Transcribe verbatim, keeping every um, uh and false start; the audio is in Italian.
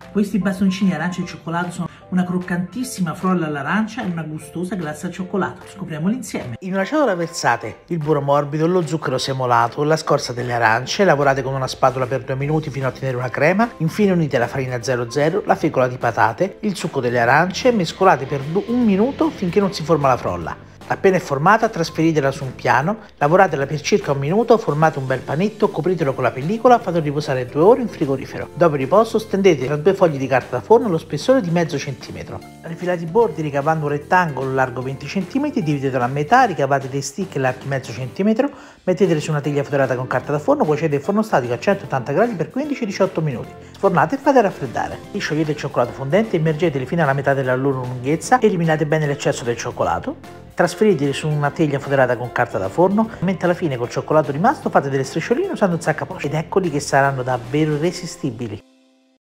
Questi bastoncini arancia e cioccolato sono una croccantissima frolla all'arancia e una gustosa glassa al cioccolato. Scopriamoli insieme. In una ciotola versate il burro morbido, lo zucchero semolato, la scorza delle arance, lavorate con una spatola per due minuti fino a ottenere una crema, infine unite la farina zero zero, la fecola di patate, il succo delle arance, mescolate per un minuto finché non si forma la frolla. Appena è formata, trasferitela su un piano, lavoratela per circa un minuto, formate un bel panetto, copritelo con la pellicola, fatelo riposare due ore in frigorifero. Dopo il riposo stendete tra due fogli di carta da forno lo spessore di mezzo centimetro. Rifilate i bordi ricavando un rettangolo largo venti centimetri, dividetelo a metà, ricavate dei stick larghi mezzo centimetro, metteteli su una teglia foderata con carta da forno, cuocete in forno statico a centottanta gradi per quindici diciotto minuti. Sfornate e fate raffreddare. Sciogliete il cioccolato fondente, immergeteli fino alla metà della loro lunghezza, eliminate bene l'eccesso del cioccolato. Trasferiteli su una teglia foderata con carta da forno, mentre alla fine col cioccolato rimasto fate delle striscioline usando un saccaposte ed eccoli che saranno davvero irresistibili.